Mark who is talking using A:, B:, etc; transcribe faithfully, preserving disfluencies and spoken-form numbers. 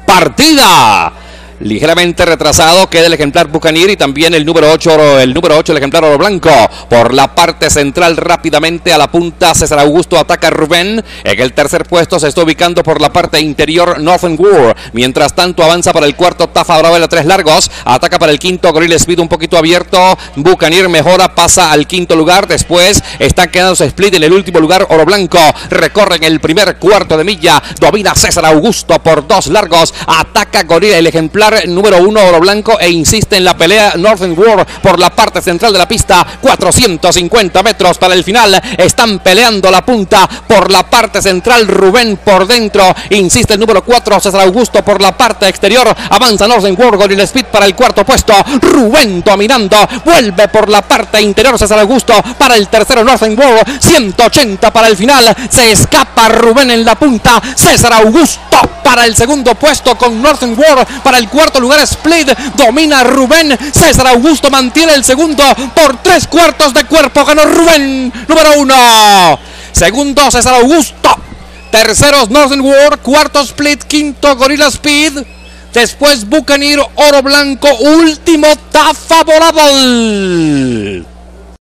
A: partida. Ligeramente retrasado queda el ejemplar Buccaneer y también el número ocho, el número ocho, el ejemplar Oro Blanco. Por la parte central rápidamente a la punta César Augusto, ataca Rubén. En el tercer puesto se está ubicando por la parte interior Northern War. Mientras tanto avanza para el cuarto Tafa Bravo a tres largos. Ataca para el quinto Gorilla Speed un poquito abierto. Buccaneer mejora, pasa al quinto lugar. Después está quedándose Split en el último lugar Oro Blanco. Recorren el primer cuarto de milla. Domina César Augusto por dos largos. Ataca Gorilla, el ejemplar número uno Oro Blanco, e insiste en la pelea Northern War por la parte central de la pista. Cuatrocientos cincuenta metros para el final. Están peleando la punta por la parte central. Rubén por dentro. Insiste el número cuatro César Augusto por la parte exterior. Avanza Northern War, Gorilla Speed para el cuarto puesto. Rubén dominando. Vuelve por la parte interior César Augusto para el tercero Northern War. ciento ochenta para el final. Se escapa Rubén en la punta. César Augusto para el segundo puesto con Northern War. Para el cuarto lugar Split. Domina Rubén. César Augusto mantiene el segundo por tres cuartos de cuerpo. Ganó Rubén. Número uno. Segundo César Augusto. Terceros Northern War. Cuarto Split. Quinto Gorilla Speed. Después Buccaneer, Oro Blanco. Último Tafa Volable.